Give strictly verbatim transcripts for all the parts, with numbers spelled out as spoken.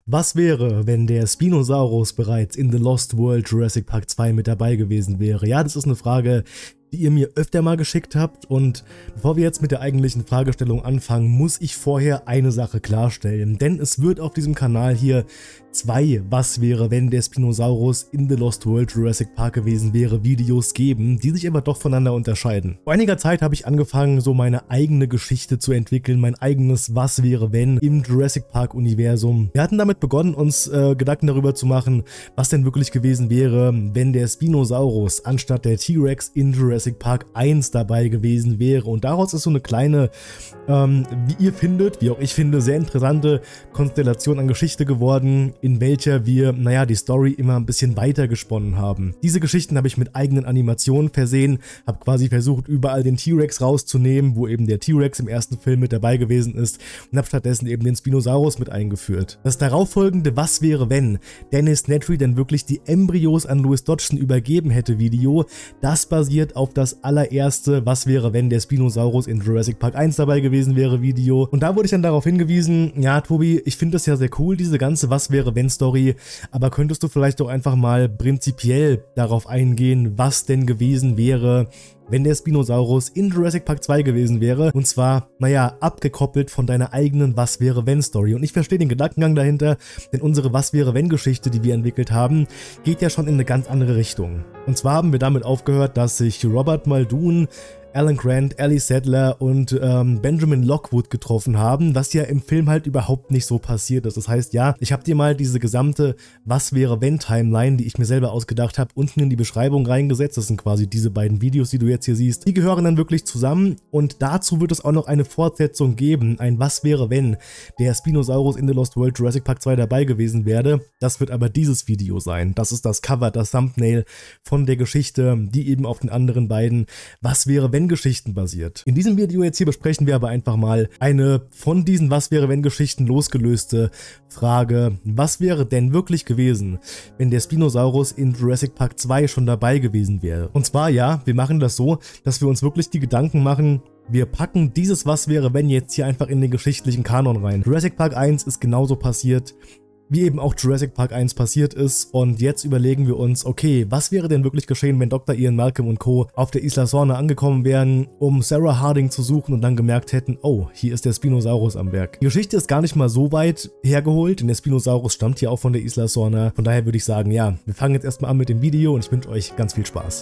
Was wäre, wenn der Spinosaurus bereits in The Lost World Jurassic Park zwei mit dabei gewesen wäre? Ja, das ist eine Frage, die ihr mir öfter mal geschickt habt, und bevor wir jetzt mit der eigentlichen Fragestellung anfangen, muss ich vorher eine Sache klarstellen, denn es wird auf diesem Kanal hier zwei Was wäre, wenn der Spinosaurus in The Lost World Jurassic Park gewesen wäre Videos geben, die sich aber doch voneinander unterscheiden. Vor einiger Zeit habe ich angefangen, so meine eigene Geschichte zu entwickeln, mein eigenes Was wäre wenn im Jurassic Park Universum. Wir hatten damit begonnen, uns äh, Gedanken darüber zu machen, was denn wirklich gewesen wäre, wenn der Spinosaurus anstatt der T-Rex in Jurassic Park eins dabei gewesen wäre, und daraus ist so eine kleine, ähm, wie ihr findet, wie auch ich finde, sehr interessante Konstellation an Geschichte geworden, in welcher wir, naja, die Story immer ein bisschen weiter gesponnen haben. Diese Geschichten habe ich mit eigenen Animationen versehen, habe quasi versucht, überall den T-Rex rauszunehmen, wo eben der T-Rex im ersten Film mit dabei gewesen ist, und habe stattdessen eben den Spinosaurus mit eingeführt. Das darauffolgende Was wäre wenn Dennis Nedry denn wirklich die Embryos an Louis Dodgson übergeben hätte Video, das basiert auf das allererste Was wäre wenn der Spinosaurus in Jurassic Park eins dabei gewesen wäre Video, und da wurde ich dann darauf hingewiesen, ja Tobi, ich finde das ja sehr cool, diese ganze Was wäre wenn Story, aber könntest du vielleicht doch einfach mal prinzipiell darauf eingehen, was denn gewesen wäre, wenn der Spinosaurus in Jurassic Park zwei gewesen wäre, und zwar, naja, abgekoppelt von deiner eigenen Was wäre wenn Story. Und ich verstehe den Gedankengang dahinter, denn unsere Was wäre wenn Geschichte, die wir entwickelt haben, geht ja schon in eine ganz andere Richtung. Und zwar haben wir damit aufgehört, dass sich Robert Muldoon, Alan Grant, Ellie Sattler und ähm, Benjamin Lockwood getroffen haben, was ja im Film halt überhaupt nicht so passiert ist. Das heißt, ja, ich habe dir mal diese gesamte Was wäre wenn Timeline, die ich mir selber ausgedacht habe, unten in die Beschreibung reingesetzt. Das sind quasi diese beiden Videos, die du jetzt hier siehst. Die gehören dann wirklich zusammen, und dazu wird es auch noch eine Fortsetzung geben, ein Was wäre wenn der Spinosaurus in The Lost World Jurassic Park zwei dabei gewesen wäre. Das wird aber dieses Video sein. Das ist das Cover, das Thumbnail von der Geschichte, die eben auf den anderen beiden Was wäre wenn Geschichten basiert. In diesem Video jetzt hier besprechen wir aber einfach mal eine von diesen Was wäre wenn Geschichten losgelöste Frage: Was wäre denn wirklich gewesen, wenn der Spinosaurus in Jurassic Park zwei schon dabei gewesen wäre? Und zwar, ja, wir machen das so, dass wir uns wirklich die Gedanken machen, wir packen dieses Was wäre wenn jetzt hier einfach in den geschichtlichen Kanon rein. Jurassic Park eins ist genauso passiert, wie eben auch Jurassic Park eins passiert ist, und jetzt überlegen wir uns, okay, was wäre denn wirklich geschehen, wenn Doktor Ian Malcolm und Co. auf der Isla Sorna angekommen wären, um Sarah Harding zu suchen, und dann gemerkt hätten, oh, hier ist der Spinosaurus am Werk. Die Geschichte ist gar nicht mal so weit hergeholt, denn der Spinosaurus stammt hier auch von der Isla Sorna. Von daher würde ich sagen, ja, wir fangen jetzt erstmal an mit dem Video, und ich wünsche euch ganz viel Spaß.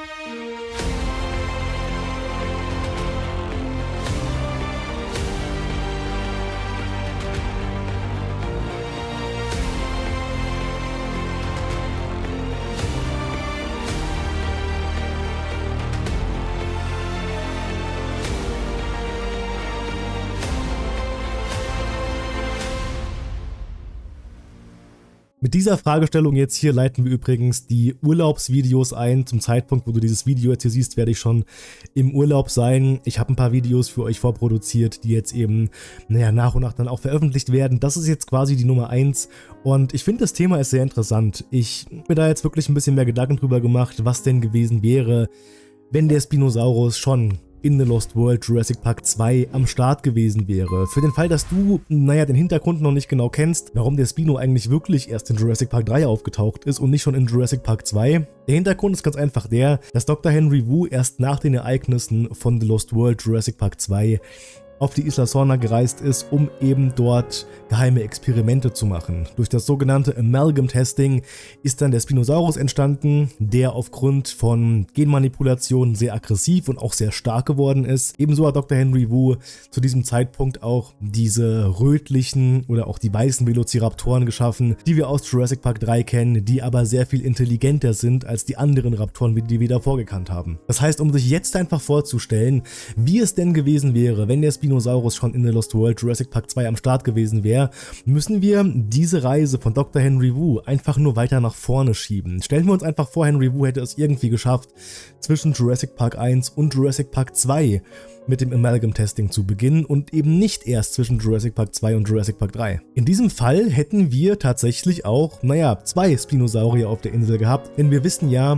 Mit dieser Fragestellung jetzt hier leiten wir übrigens die Urlaubsvideos ein. Zum Zeitpunkt, wo du dieses Video jetzt hier siehst, werde ich schon im Urlaub sein. Ich habe ein paar Videos für euch vorproduziert, die jetzt eben, naja, nach und nach dann auch veröffentlicht werden. Das ist jetzt quasi die Nummer eins, und ich finde, das Thema ist sehr interessant. Ich habe mir da jetzt wirklich ein bisschen mehr Gedanken drüber gemacht, was denn gewesen wäre, wenn der Spinosaurus schon in The Lost World Jurassic Park zwei am Start gewesen wäre. Für den Fall, dass du, naja, den Hintergrund noch nicht genau kennst, warum der Spino eigentlich wirklich erst in Jurassic Park drei aufgetaucht ist und nicht schon in Jurassic Park zwei. Der Hintergrund ist ganz einfach der, dass Doktor Henry Wu erst nach den Ereignissen von The Lost World Jurassic Park zwei auf die Isla Sorna gereist ist, um eben dort geheime Experimente zu machen. Durch das sogenannte Amalgam Testing ist dann der Spinosaurus entstanden, der aufgrund von Genmanipulation sehr aggressiv und auch sehr stark geworden ist. Ebenso hat Doktor Henry Wu zu diesem Zeitpunkt auch diese rötlichen oder auch die weißen Velociraptoren geschaffen, die wir aus Jurassic Park drei kennen, die aber sehr viel intelligenter sind als die anderen Raptoren, die wir davor gekannt haben. Das heißt, um sich jetzt einfach vorzustellen, wie es denn gewesen wäre, wenn der Spinosaurus Spinosaurus schon in The Lost World Jurassic Park zwei am Start gewesen wäre, müssen wir diese Reise von Doktor Henry Wu einfach nur weiter nach vorne schieben. Stellen wir uns einfach vor, Henry Wu hätte es irgendwie geschafft, zwischen Jurassic Park eins und Jurassic Park zwei mit dem Amalgam Testing zu beginnen und eben nicht erst zwischen Jurassic Park zwei und Jurassic Park drei. In diesem Fall hätten wir tatsächlich auch, naja, zwei Spinosaurier auf der Insel gehabt, denn wir wissen ja,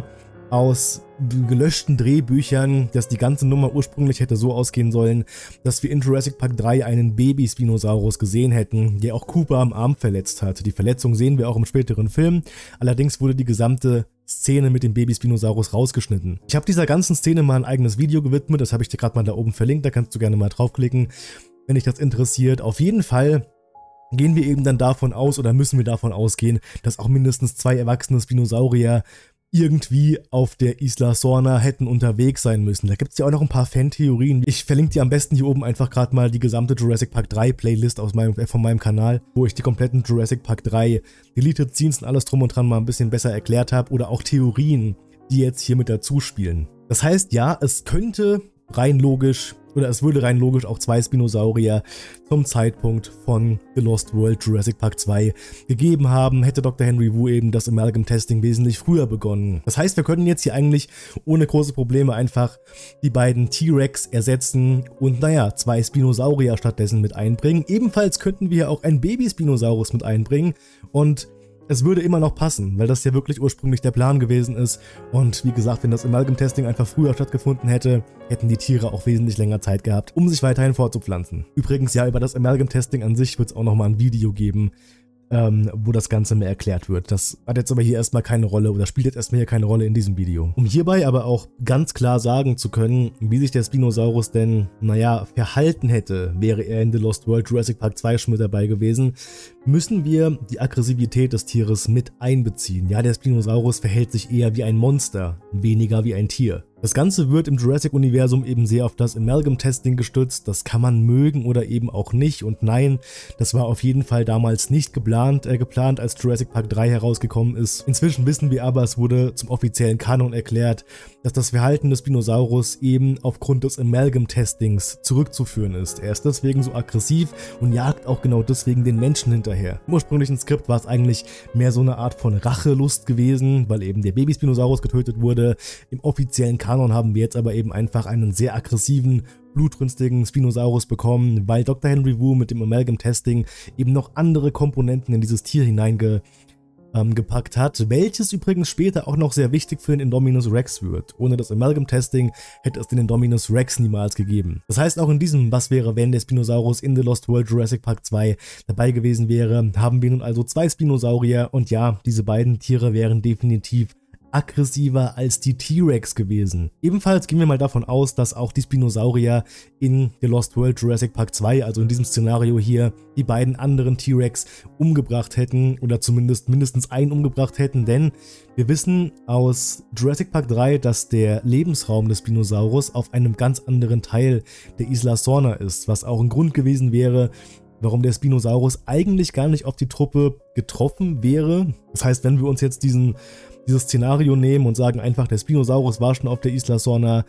aus gelöschten Drehbüchern, dass die ganze Nummer ursprünglich hätte so ausgehen sollen, dass wir in Jurassic Park drei einen Baby-Spinosaurus gesehen hätten, der auch Cooper am Arm verletzt hat. Die Verletzung sehen wir auch im späteren Film, allerdings wurde die gesamte Szene mit dem Baby-Spinosaurus rausgeschnitten. Ich habe dieser ganzen Szene mal ein eigenes Video gewidmet, das habe ich dir gerade mal da oben verlinkt, da kannst du gerne mal draufklicken, wenn dich das interessiert. Auf jeden Fall gehen wir eben dann davon aus, oder müssen wir davon ausgehen, dass auch mindestens zwei erwachsene Spinosaurier irgendwie auf der Isla Sorna hätten unterwegs sein müssen. Da gibt es ja auch noch ein paar Fan-Theorien. Ich verlinke dir am besten hier oben einfach gerade mal die gesamte Jurassic Park drei Playlist aus meinem, äh, von meinem Kanal, wo ich die kompletten Jurassic Park drei Deleted Scenes und alles drum und dran mal ein bisschen besser erklärt habe, oder auch Theorien, die jetzt hier mit dazu spielen. Das heißt, ja, es könnte rein logisch, oder es würde rein logisch auch zwei Spinosaurier zum Zeitpunkt von The Lost World Jurassic Park zwei gegeben haben, hätte Doktor Henry Wu eben das Amalgam Testing wesentlich früher begonnen. Das heißt, wir können jetzt hier eigentlich ohne große Probleme einfach die beiden T-Rex ersetzen und naja, zwei Spinosaurier stattdessen mit einbringen. Ebenfalls könnten wir auch ein Baby-Spinosaurus mit einbringen und es würde immer noch passen, weil das ja wirklich ursprünglich der Plan gewesen ist. Und wie gesagt, wenn das Amalgam-Testing einfach früher stattgefunden hätte, hätten die Tiere auch wesentlich länger Zeit gehabt, um sich weiterhin fortzupflanzen. Übrigens, ja, über das Amalgam-Testing an sich wird es auch nochmal ein Video geben, ähm, wo das Ganze mehr erklärt wird. Das hat jetzt aber hier erstmal keine Rolle oder spielt jetzt erstmal hier keine Rolle in diesem Video. Um hierbei aber auch ganz klar sagen zu können, wie sich der Spinosaurus denn, naja, verhalten hätte, wäre er in The Lost World Jurassic Park zwei schon mit dabei gewesen, müssen wir die Aggressivität des Tieres mit einbeziehen. Ja, der Spinosaurus verhält sich eher wie ein Monster, weniger wie ein Tier. Das Ganze wird im Jurassic-Universum eben sehr auf das Amalgam-Testing gestützt. Das kann man mögen oder eben auch nicht. Und nein, das war auf jeden Fall damals nicht geplant, äh, geplant, als Jurassic Park drei herausgekommen ist. Inzwischen wissen wir aber, es wurde zum offiziellen Kanon erklärt, dass das Verhalten des Spinosaurus eben aufgrund des Amalgam-Testings zurückzuführen ist. Er ist deswegen so aggressiv und jagt auch genau deswegen den Menschen hinterher. Im ursprünglichen Skript war es eigentlich mehr so eine Art von Rachelust gewesen, weil eben der Baby-Spinosaurus getötet wurde. Im offiziellen Kanon haben wir jetzt aber eben einfach einen sehr aggressiven, blutrünstigen Spinosaurus bekommen, weil Doktor Henry Wu mit dem Amalgam-Testing eben noch andere Komponenten in dieses Tier hineingepackt ähm, hat, welches übrigens später auch noch sehr wichtig für den Indominus Rex wird. Ohne das Amalgam-Testing hätte es den Indominus Rex niemals gegeben. Das heißt, auch in diesem Was wäre wenn der Spinosaurus in The Lost World Jurassic Park zwei dabei gewesen wäre, haben wir nun also zwei Spinosaurier und ja, diese beiden Tiere wären definitiv aggressiver als die T-Rex gewesen. Ebenfalls gehen wir mal davon aus, dass auch die Spinosaurier in The Lost World Jurassic Park zwei, also in diesem Szenario hier, die beiden anderen T-Rex umgebracht hätten oder zumindest mindestens einen umgebracht hätten, denn wir wissen aus Jurassic Park drei, dass der Lebensraum des Spinosaurus auf einem ganz anderen Teil der Isla Sorna ist, was auch ein Grund gewesen wäre, warum der Spinosaurus eigentlich gar nicht auf die Truppe getroffen wäre. Das heißt, wenn wir uns jetzt diesen dieses Szenario nehmen und sagen einfach, der Spinosaurus war schon auf der Isla Sorna,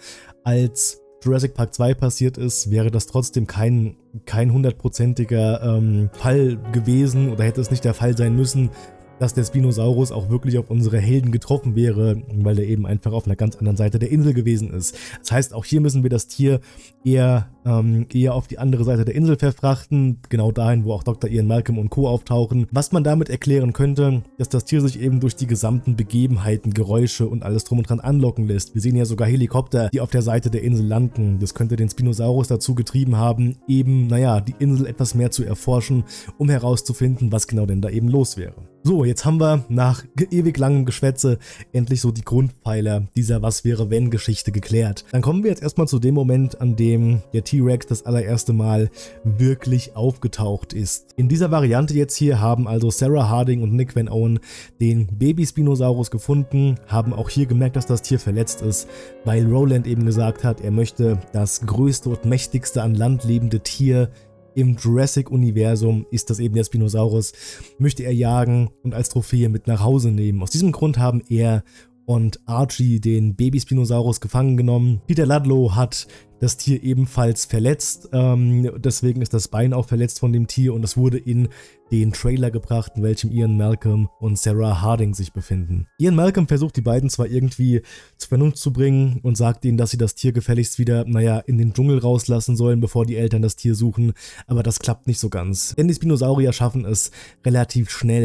als Jurassic Park zwei passiert ist, wäre das trotzdem kein kein hundertprozentiger ähm, Fall gewesen oder hätte es nicht der Fall sein müssen, dass der Spinosaurus auch wirklich auf unsere Helden getroffen wäre, weil er eben einfach auf einer ganz anderen Seite der Insel gewesen ist. Das heißt, auch hier müssen wir das Tier eher, ähm, eher auf die andere Seite der Insel verfrachten, genau dahin, wo auch Doktor Ian Malcolm und Co. auftauchen. Was man damit erklären könnte, dass das Tier sich eben durch die gesamten Begebenheiten, Geräusche und alles drum und dran anlocken lässt. Wir sehen ja sogar Helikopter, die auf der Seite der Insel landen. Das könnte den Spinosaurus dazu getrieben haben, eben, naja, die Insel etwas mehr zu erforschen, um herauszufinden, was genau denn da eben los wäre. So, jetzt haben wir nach ewig langem Geschwätze endlich so die Grundpfeiler dieser Was-wäre-wenn-Geschichte geklärt. Dann kommen wir jetzt erstmal zu dem Moment, an dem der T-Rex das allererste Mal wirklich aufgetaucht ist. In dieser Variante jetzt hier haben also Sarah Harding und Nick Van Owen den Baby-Spinosaurus gefunden, haben auch hier gemerkt, dass das Tier verletzt ist, weil Roland eben gesagt hat, er möchte das größte und mächtigste an Land lebende Tier im Jurassic-Universum, ist das eben der Spinosaurus, möchte er jagen und als Trophäe mit nach Hause nehmen. Aus diesem Grund haben er und Archie den Baby-Spinosaurus gefangen genommen. Peter Ludlow hat das Tier ebenfalls verletzt, ähm, deswegen ist das Bein auch verletzt von dem Tier und es wurde in den Trailer gebracht, in welchem Ian Malcolm und Sarah Harding sich befinden. Ian Malcolm versucht die beiden zwar irgendwie zur Vernunft zu bringen und sagt ihnen, dass sie das Tier gefälligst wieder, naja, in den Dschungel rauslassen sollen, bevor die Eltern das Tier suchen, aber das klappt nicht so ganz. Denn die Spinosaurier schaffen es relativ schnell,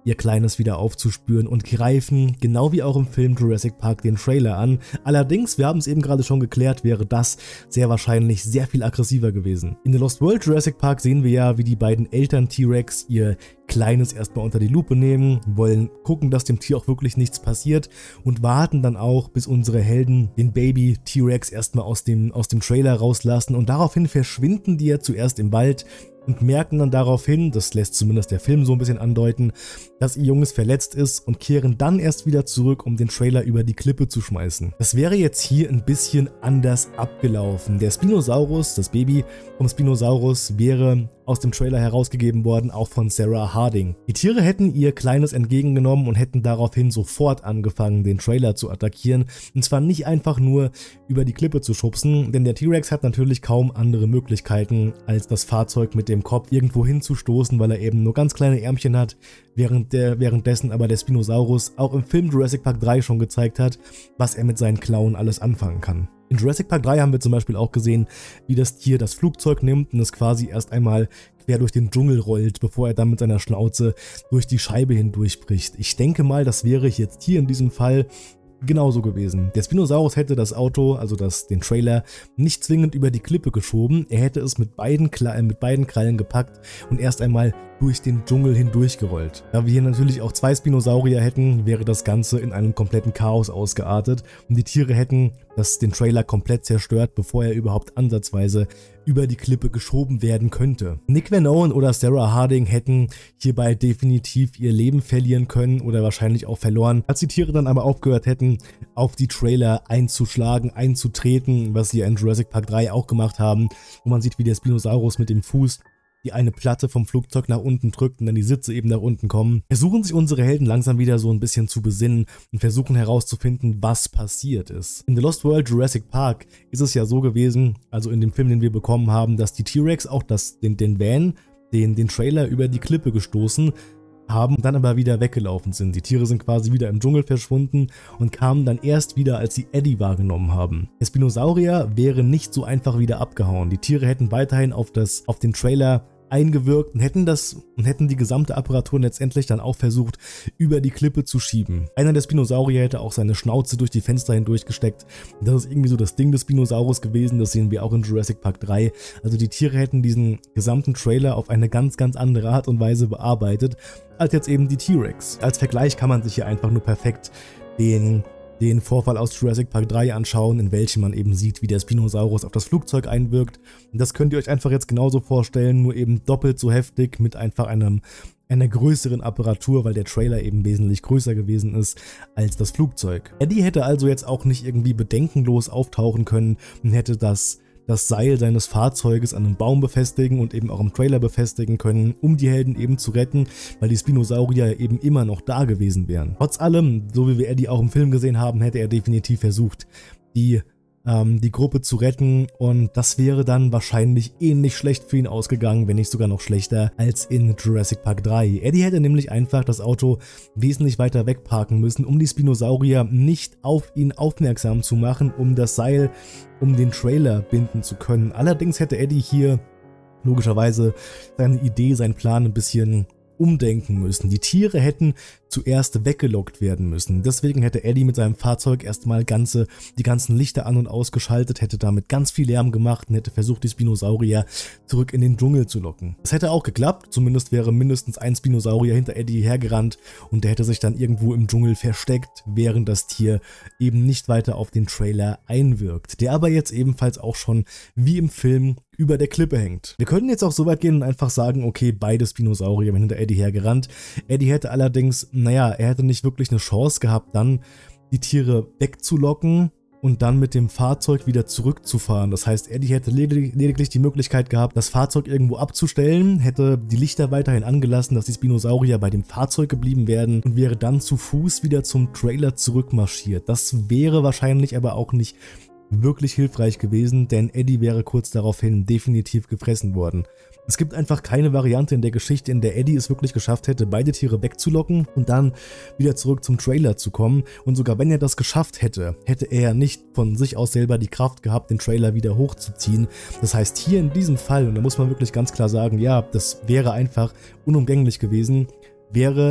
ihr Kleines wieder aufzuspüren und greifen, genau wie auch im Film Jurassic Park, den Trailer an. Allerdings, wir haben es eben gerade schon geklärt, wäre das sehr wahrscheinlich sehr viel aggressiver gewesen. In The Lost World Jurassic Park sehen wir ja, wie die beiden Eltern T-Rex ihr Kleines erstmal unter die Lupe nehmen, wollen gucken, dass dem Tier auch wirklich nichts passiert und warten dann auch, bis unsere Helden den Baby T-Rex erstmal aus dem, aus dem Trailer rauslassen, und daraufhin verschwinden die ja zuerst im Wald und merken dann daraufhin, das lässt zumindest der Film so ein bisschen andeuten, dass ihr Junges verletzt ist, und kehren dann erst wieder zurück, um den Trailer über die Klippe zu schmeißen. Das wäre jetzt hier ein bisschen anders abgelaufen. Der Spinosaurus, das Baby vom Spinosaurus, wäre aus dem Trailer herausgegeben worden, auch von Sarah Harding. Die Tiere hätten ihr Kleines entgegengenommen und hätten daraufhin sofort angefangen, den Trailer zu attackieren. Und zwar nicht einfach nur über die Klippe zu schubsen, denn der T-Rex hat natürlich kaum andere Möglichkeiten, als das Fahrzeug mit dem Kopf irgendwo hinzustoßen, weil er eben nur ganz kleine Ärmchen hat, während der, währenddessen aber der Spinosaurus auch im Film Jurassic Park drei schon gezeigt hat, was er mit seinen Klauen alles anfangen kann. In Jurassic Park drei haben wir zum Beispiel auch gesehen, wie das Tier das Flugzeug nimmt und es quasi erst einmal quer durch den Dschungel rollt, bevor er dann mit seiner Schnauze durch die Scheibe hindurchbricht. Ich denke mal, das wäre jetzt hier in diesem Fall genauso gewesen. Der Spinosaurus hätte das Auto, also das, den Trailer, nicht zwingend über die Klippe geschoben, er hätte es mit beiden, mit beiden Krallen gepackt und erst einmal durch den Dschungel hindurchgerollt. Da wir hier natürlich auch zwei Spinosaurier hätten, wäre das Ganze in einem kompletten Chaos ausgeartet und die Tiere hätten das, den Trailer komplett zerstört, bevor er überhaupt ansatzweise über die Klippe geschoben werden könnte. Nick Van Owen oder Sarah Harding hätten hierbei definitiv ihr Leben verlieren können oder wahrscheinlich auch verloren, als die Tiere dann aber aufgehört hätten, auf die Trailer einzuschlagen, einzutreten, was sie in Jurassic Park drei auch gemacht haben, wo man sieht, wie der Spinosaurus mit dem Fuß die eine Platte vom Flugzeug nach unten drückt und dann die Sitze eben nach unten kommen, versuchen sich unsere Helden langsam wieder so ein bisschen zu besinnen und versuchen herauszufinden, was passiert ist. In The Lost World Jurassic Park ist es ja so gewesen, also in dem Film, den wir bekommen haben, dass die T-Rex auch das, den, den Van, den, den Trailer über die Klippe gestoßen haben, dann aber wieder weggelaufen sind. Die Tiere sind quasi wieder im Dschungel verschwunden und kamen dann erst wieder, als sie Eddie wahrgenommen haben. Der Spinosaurier wäre nicht so einfach wieder abgehauen. Die Tiere hätten weiterhin auf, das, auf den Trailer eingewirkt und hätten das und hätten die gesamte Apparatur letztendlich dann auch versucht, über die Klippe zu schieben. Einer der Spinosaurier hätte auch seine Schnauze durch die Fenster hindurch gesteckt. Das ist irgendwie so das Ding des Spinosaurus gewesen, das sehen wir auch in Jurassic Park drei. Also die Tiere hätten diesen gesamten Trailer auf eine ganz, ganz andere Art und Weise bearbeitet, als jetzt eben die T-Rex. Als Vergleich kann man sich hier einfach nur perfekt den den Vorfall aus Jurassic Park drei anschauen, in welchem man eben sieht, wie der Spinosaurus auf das Flugzeug einwirkt. Und das könnt ihr euch einfach jetzt genauso vorstellen, nur eben doppelt so heftig mit einfach einem, einer größeren Apparatur, weil der Trailer eben wesentlich größer gewesen ist als das Flugzeug. Eddie hätte also jetzt auch nicht irgendwie bedenkenlos auftauchen können und hätte das das Seil seines Fahrzeuges an einem Baum befestigen und eben auch im Trailer befestigen können, um die Helden eben zu retten, weil die Spinosaurier eben immer noch da gewesen wären. Trotz allem, so wie wir Eddie auch im Film gesehen haben, hätte er definitiv versucht, die ähm, die Gruppe zu retten, und das wäre dann wahrscheinlich ähnlich schlecht für ihn ausgegangen, wenn nicht sogar noch schlechter als in Jurassic Park drei. Eddie hätte nämlich einfach das Auto wesentlich weiter wegparken müssen, um die Spinosaurier nicht auf ihn aufmerksam zu machen, um das Seil um den Trailer binden zu können. Allerdings hätte Eddie hier logischerweise seine Idee, seinen Plan ein bisschen umdenken müssen. Die Tiere hätten zuerst weggelockt werden müssen. Deswegen hätte Eddie mit seinem Fahrzeug erstmal ganze, die ganzen Lichter an- und ausgeschaltet, hätte damit ganz viel Lärm gemacht und hätte versucht, die Spinosaurier zurück in den Dschungel zu locken. Das hätte auch geklappt, zumindest wäre mindestens ein Spinosaurier hinter Eddie hergerannt und der hätte sich dann irgendwo im Dschungel versteckt, während das Tier eben nicht weiter auf den Trailer einwirkt, der aber jetzt ebenfalls auch schon wie im Film über der Klippe hängt. Wir können jetzt auch so weit gehen und einfach sagen, okay, beide Spinosaurier sind hinter Eddie hergerannt. Eddie hätte allerdings, naja, er hätte nicht wirklich eine Chance gehabt, dann die Tiere wegzulocken und dann mit dem Fahrzeug wieder zurückzufahren. Das heißt, Eddie hätte ledig lediglich die Möglichkeit gehabt, das Fahrzeug irgendwo abzustellen, hätte die Lichter weiterhin angelassen, dass die Spinosaurier bei dem Fahrzeug geblieben wären und wäre dann zu Fuß wieder zum Trailer zurückmarschiert. Das wäre wahrscheinlich aber auch nicht wirklich hilfreich gewesen, denn Eddie wäre kurz daraufhin definitiv gefressen worden. Es gibt einfach keine Variante in der Geschichte, in der Eddie es wirklich geschafft hätte, beide Tiere wegzulocken und dann wieder zurück zum Trailer zu kommen. Und sogar wenn er das geschafft hätte, hätte er nicht von sich aus selber die Kraft gehabt, den Trailer wieder hochzuziehen. Das heißt, hier in diesem Fall, und da muss man wirklich ganz klar sagen, ja, das wäre einfach unumgänglich gewesen, wäre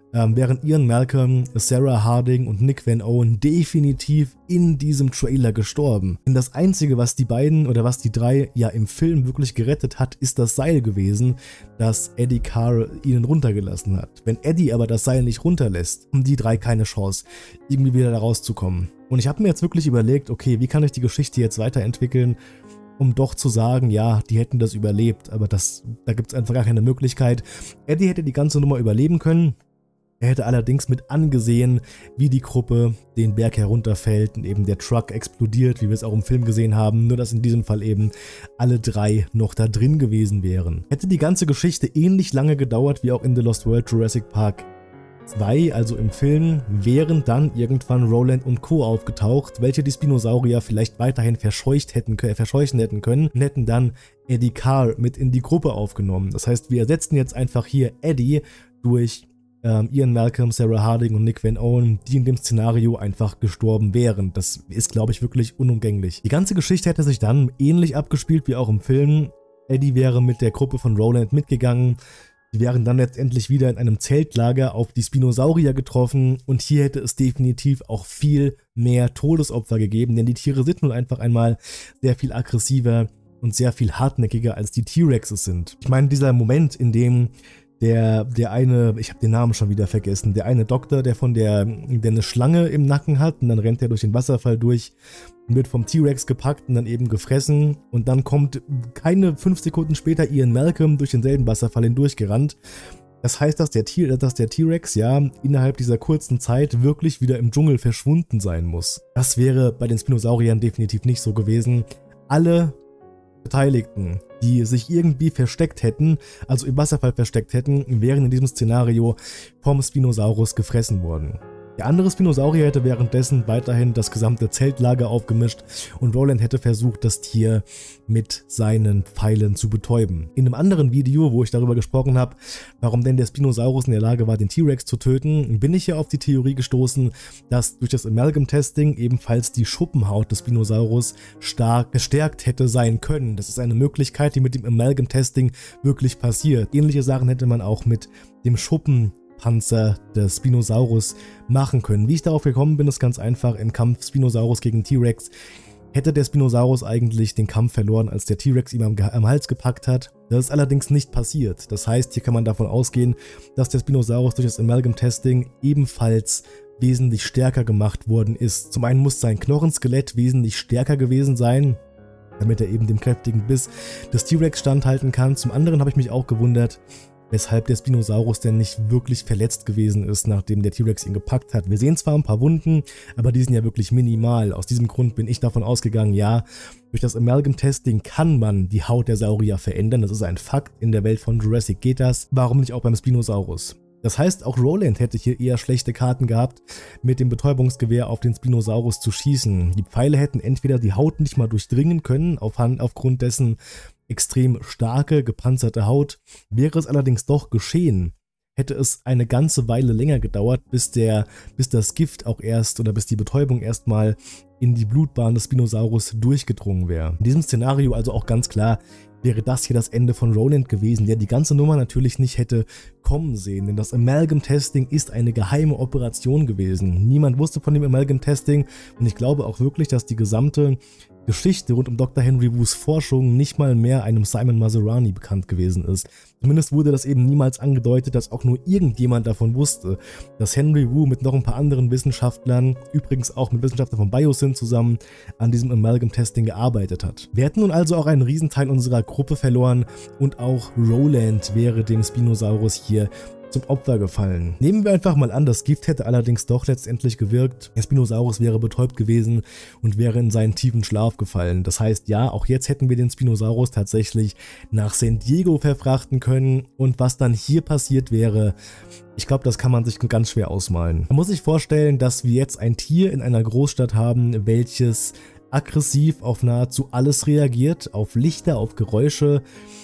ähm, wären Ian Malcolm, Sarah Harding und Nick Van Owen definitiv in diesem Trailer gestorben. Denn das Einzige, was die beiden oder was die drei ja im Film wirklich gerettet hat, ist das Seil gewesen, das Eddie Carr ihnen runtergelassen hat. Wenn Eddie aber das Seil nicht runterlässt, haben die drei keine Chance, irgendwie wieder da rauszukommen. Und ich habe mir jetzt wirklich überlegt, okay, wie kann ich die Geschichte jetzt weiterentwickeln, um doch zu sagen, ja, die hätten das überlebt, aber das, da gibt es einfach gar keine Möglichkeit. Eddie hätte die ganze Nummer überleben können. Er hätte allerdings mit angesehen, wie die Gruppe den Berg herunterfällt und eben der Truck explodiert, wie wir es auch im Film gesehen haben, nur dass in diesem Fall eben alle drei noch da drin gewesen wären. Hätte die ganze Geschichte ähnlich lange gedauert wie auch in The Lost World Jurassic Park zwei, also im Film, wären dann irgendwann Roland und Co. aufgetaucht, welche die Spinosaurier vielleicht weiterhin verscheucht hätten, äh, verscheuchen hätten können und hätten dann Eddie Carr mit in die Gruppe aufgenommen. Das heißt, wir ersetzen jetzt einfach hier Eddie durch ähm, Ian Malcolm, Sarah Harding und Nick Van Owen, die in dem Szenario einfach gestorben wären. Das ist, glaube ich, wirklich unumgänglich. Die ganze Geschichte hätte sich dann ähnlich abgespielt wie auch im Film. Eddie wäre mit der Gruppe von Roland mitgegangen. Die wären dann letztendlich wieder in einem Zeltlager auf die Spinosaurier getroffen und hier hätte es definitiv auch viel mehr Todesopfer gegeben, denn die Tiere sind nun einfach einmal sehr viel aggressiver und sehr viel hartnäckiger als die T-Rexes sind. Ich meine, dieser Moment, in dem der, der eine, ich habe den Namen schon wieder vergessen, der eine Doktor, der von der, der eine Schlange im Nacken hat und dann rennt er durch den Wasserfall durch und wird vom T-Rex gepackt und dann eben gefressen und dann kommt keine fünf Sekunden später Ian Malcolm durch denselben Wasserfall hindurchgerannt. Das heißt, dass der T-Rex ja innerhalb dieser kurzen Zeit wirklich wieder im Dschungel verschwunden sein muss. Das wäre bei den Spinosauriern definitiv nicht so gewesen. Alle Beteiligten, die sich irgendwie versteckt hätten, also im Wasserfall versteckt hätten, wären in diesem Szenario vom Spinosaurus gefressen worden. Der andere Spinosaurier hätte währenddessen weiterhin das gesamte Zeltlager aufgemischt und Roland hätte versucht, das Tier mit seinen Pfeilen zu betäuben. In einem anderen Video, wo ich darüber gesprochen habe, warum denn der Spinosaurus in der Lage war, den T-Rex zu töten, bin ich ja auf die Theorie gestoßen, dass durch das Amalgam-Testing ebenfalls die Schuppenhaut des Spinosaurus stark verstärkt hätte sein können. Das ist eine Möglichkeit, die mit dem Amalgam-Testing wirklich passiert. Ähnliche Sachen hätte man auch mit dem Schuppen Panzer des Spinosaurus machen können. Wie ich darauf gekommen bin, ist ganz einfach. Im Kampf Spinosaurus gegen T-Rex hätte der Spinosaurus eigentlich den Kampf verloren, als der T-Rex ihm am, am Hals gepackt hat. Das ist allerdings nicht passiert. Das heißt, hier kann man davon ausgehen, dass der Spinosaurus durch das Amalgam-Testing ebenfalls wesentlich stärker gemacht worden ist. Zum einen muss sein Knochenskelett wesentlich stärker gewesen sein, damit er eben dem kräftigen Biss des T-Rex standhalten kann. Zum anderen habe ich mich auch gewundert, weshalb der Spinosaurus denn nicht wirklich verletzt gewesen ist, nachdem der T-Rex ihn gepackt hat. Wir sehen zwar ein paar Wunden, aber die sind ja wirklich minimal. Aus diesem Grund bin ich davon ausgegangen, ja, durch das Amalgam-Testing kann man die Haut der Saurier verändern. Das ist ein Fakt. In der Welt von Jurassic geht das. Warum nicht auch beim Spinosaurus? Das heißt, auch Roland hätte hier eher schlechte Karten gehabt, mit dem Betäubungsgewehr auf den Spinosaurus zu schießen. Die Pfeile hätten entweder die Haut nicht mal durchdringen können, aufgrund dessen extrem starke, gepanzerte Haut. Wäre es allerdings doch geschehen, hätte es eine ganze Weile länger gedauert, bis, der, bis das Gift auch erst oder bis die Betäubung erstmal in die Blutbahn des Spinosaurus durchgedrungen wäre. In diesem Szenario also auch ganz klar, wäre das hier das Ende von Roland gewesen, der die ganze Nummer natürlich nicht hätte kommen sehen, denn das Amalgam-Testing ist eine geheime Operation gewesen. Niemand wusste von dem Amalgam-Testing und ich glaube auch wirklich, dass die gesamte Geschichte rund um Doktor Henry Wus Forschung nicht mal mehr einem Simon Masserani bekannt gewesen ist. Zumindest wurde das eben niemals angedeutet, dass auch nur irgendjemand davon wusste, dass Henry Wu mit noch ein paar anderen Wissenschaftlern, übrigens auch mit Wissenschaftlern von Biosyn zusammen, an diesem Amalgam-Testing gearbeitet hat. Wir hätten nun also auch einen Riesenteil unserer Gruppe verloren und auch Roland wäre dem Spinosaurus hier zum Opfer gefallen. Nehmen wir einfach mal an, das Gift hätte allerdings doch letztendlich gewirkt. Der Spinosaurus wäre betäubt gewesen und wäre in seinen tiefen Schlaf gefallen. Das heißt, ja, auch jetzt hätten wir den Spinosaurus tatsächlich nach San Diego verfrachten können und was dann hier passiert wäre, ich glaube, das kann man sich ganz schwer ausmalen. Man muss sich vorstellen, dass wir jetzt ein Tier in einer Großstadt haben, welches aggressiv auf nahezu alles reagiert, auf Lichter, auf Geräusche,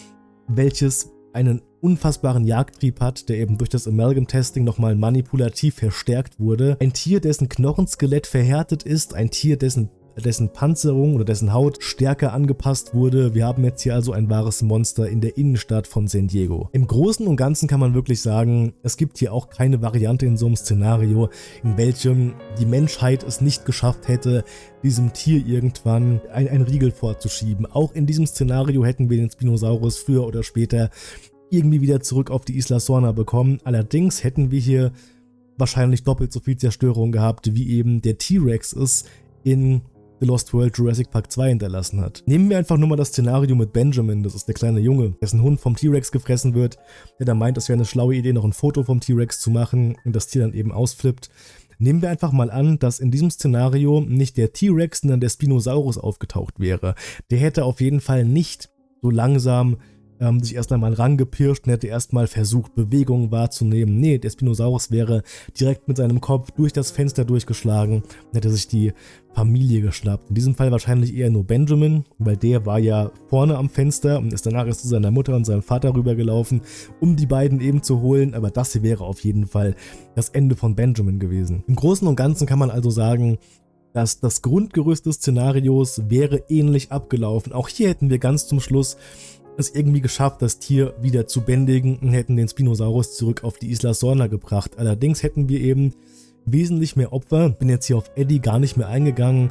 welches einen unfassbaren Jagdtrieb hat, der eben durch das Amalgam-Testing nochmal manipulativ verstärkt wurde. Ein Tier, dessen Knochenskelett verhärtet ist, ein Tier, dessen dessen Panzerung oder dessen Haut stärker angepasst wurde. Wir haben jetzt hier also ein wahres Monster in der Innenstadt von San Diego. Im Großen und Ganzen kann man wirklich sagen, es gibt hier auch keine Variante in so einem Szenario, in welchem die Menschheit es nicht geschafft hätte, diesem Tier irgendwann ein, ein Riegel vorzuschieben. Auch in diesem Szenario hätten wir den Spinosaurus früher oder später irgendwie wieder zurück auf die Isla Sorna bekommen. Allerdings hätten wir hier wahrscheinlich doppelt so viel Zerstörung gehabt, wie eben der T-Rex es in The Lost World Jurassic Park zwei hinterlassen hat. Nehmen wir einfach nur mal das Szenario mit Benjamin, das ist der kleine Junge, dessen Hund vom T-Rex gefressen wird, der dann meint, es wäre eine schlaue Idee, noch ein Foto vom T-Rex zu machen und das Tier dann eben ausflippt. Nehmen wir einfach mal an, dass in diesem Szenario nicht der T-Rex, sondern der Spinosaurus aufgetaucht wäre. Der hätte auf jeden Fall nicht so langsam ähm, sich erst einmal rangepirscht und hätte erstmal versucht, Bewegungen wahrzunehmen. Nee, der Spinosaurus wäre direkt mit seinem Kopf durch das Fenster durchgeschlagen und hätte sich die Familie geschnappt. In diesem Fall wahrscheinlich eher nur Benjamin, weil der war ja vorne am Fenster und ist danach erst zu seiner Mutter und seinem Vater rübergelaufen, um die beiden eben zu holen, aber das hier wäre auf jeden Fall das Ende von Benjamin gewesen. Im Großen und Ganzen kann man also sagen, dass das Grundgerüst des Szenarios wäre ähnlich abgelaufen. Auch hier hätten wir ganz zum Schluss es irgendwie geschafft, das Tier wieder zu bändigen und hätten den Spinosaurus zurück auf die Isla Sorna gebracht. Allerdings hätten wir eben wesentlich mehr Opfer. Bin jetzt hier auf Eddie gar nicht mehr eingegangen.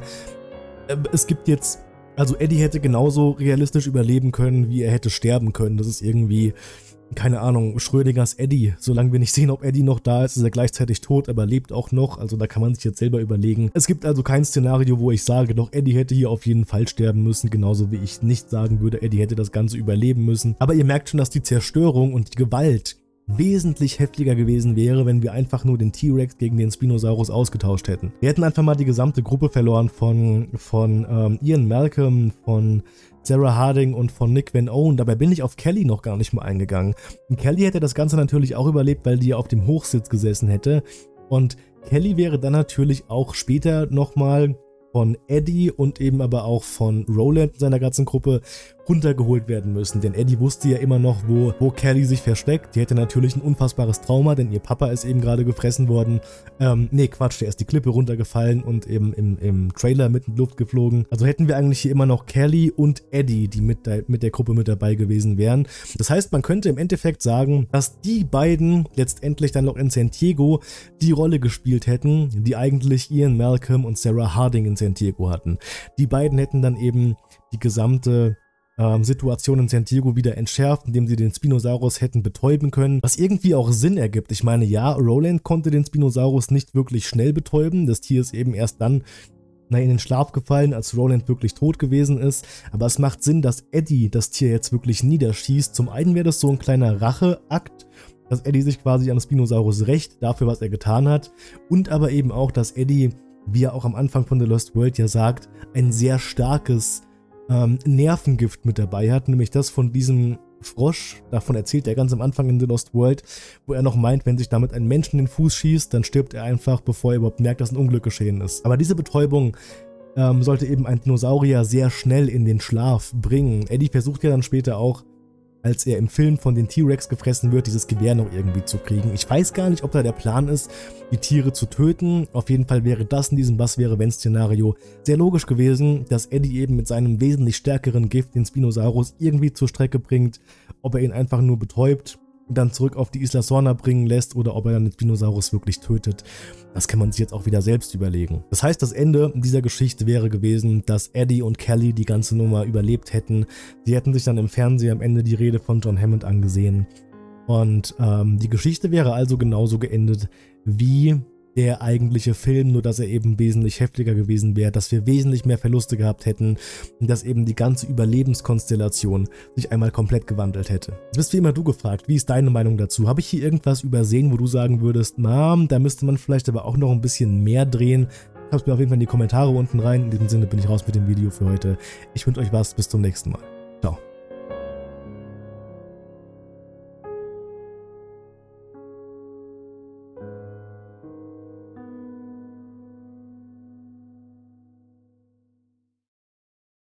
Es gibt jetzt, also Eddie hätte genauso realistisch überleben können, wie er hätte sterben können. Das ist irgendwie, keine Ahnung, Schrödingers Eddie. Solange wir nicht sehen, ob Eddie noch da ist, ist er gleichzeitig tot, aber lebt auch noch. Also da kann man sich jetzt selber überlegen. Es gibt also kein Szenario, wo ich sage, doch Eddie hätte hier auf jeden Fall sterben müssen. Genauso wie ich nicht sagen würde, Eddie hätte das Ganze überleben müssen. Aber ihr merkt schon, dass die Zerstörung und die Gewalt wesentlich heftiger gewesen wäre, wenn wir einfach nur den T-Rex gegen den Spinosaurus ausgetauscht hätten. Wir hätten einfach mal die gesamte Gruppe verloren von, von ähm, Ian Malcolm, von Sarah Harding und von Nick Van Owen. Dabei bin ich auf Kelly noch gar nicht mal eingegangen. Und Kelly hätte das Ganze natürlich auch überlebt, weil die ja auf dem Hochsitz gesessen hätte. Und Kelly wäre dann natürlich auch später nochmal von Eddie und eben aber auch von Roland und seiner ganzen Gruppe runtergeholt werden müssen, denn Eddie wusste ja immer noch, wo, wo Kelly sich versteckt. Die hätte natürlich ein unfassbares Trauma, denn ihr Papa ist eben gerade gefressen worden. Ähm, nee, Quatsch, der ist die Klippe runtergefallen und eben im, im Trailer mit in die Luft geflogen. Also hätten wir eigentlich hier immer noch Kelly und Eddie, die mit der, mit der Gruppe mit dabei gewesen wären. Das heißt, man könnte im Endeffekt sagen, dass die beiden letztendlich dann noch in San Diego die Rolle gespielt hätten, die eigentlich Ian Malcolm und Sarah Harding in San Diego hatten. Die beiden hätten dann eben die gesamte Ähm, Situation in San Diego wieder entschärft, indem sie den Spinosaurus hätten betäuben können, was irgendwie auch Sinn ergibt. Ich meine, ja, Roland konnte den Spinosaurus nicht wirklich schnell betäuben, das Tier ist eben erst dann na, in den Schlaf gefallen, als Roland wirklich tot gewesen ist, aber es macht Sinn, dass Eddie das Tier jetzt wirklich niederschießt. Zum einen wäre das so ein kleiner Racheakt, dass Eddie sich quasi am Spinosaurus rächt dafür, was er getan hat, und aber eben auch, dass Eddie, wie er auch am Anfang von The Lost World ja sagt, ein sehr starkes Ähm, Nervengift mit dabei hat, nämlich das von diesem Frosch, davon erzählt er ganz am Anfang in The Lost World, wo er noch meint, wenn sich damit ein Mensch in den Fuß schießt, dann stirbt er einfach, bevor er überhaupt merkt, dass ein Unglück geschehen ist. Aber diese Betäubung ähm, sollte eben ein Dinosaurier sehr schnell in den Schlaf bringen. Eddie versucht ja dann später auch, als er im Film von den T-Rex gefressen wird, dieses Gewehr noch irgendwie zu kriegen. Ich weiß gar nicht, ob da der Plan ist, die Tiere zu töten. Auf jeden Fall wäre das in diesem Was-wäre-wenn-Szenario sehr logisch gewesen, dass Eddie eben mit seinem wesentlich stärkeren Gift den Spinosaurus irgendwie zur Strecke bringt, ob er ihn einfach nur betäubt und dann zurück auf die Isla Sorna bringen lässt oder ob er dann den Spinosaurus wirklich tötet. Das kann man sich jetzt auch wieder selbst überlegen. Das heißt, das Ende dieser Geschichte wäre gewesen, dass Eddie und Kelly die ganze Nummer überlebt hätten. Sie hätten sich dann im Fernsehen am Ende die Rede von John Hammond angesehen. Und ähm, die Geschichte wäre also genauso geendet wie der eigentliche Film, nur dass er eben wesentlich heftiger gewesen wäre, dass wir wesentlich mehr Verluste gehabt hätten und dass eben die ganze Überlebenskonstellation sich einmal komplett gewandelt hätte. Jetzt bist wie immer du gefragt, wie ist deine Meinung dazu? Habe ich hier irgendwas übersehen, wo du sagen würdest, na, da müsste man vielleicht aber auch noch ein bisschen mehr drehen? Schreib's mir auf jeden Fall in die Kommentare unten rein. In diesem Sinne bin ich raus mit dem Video für heute. Ich wünsche euch was, bis zum nächsten Mal.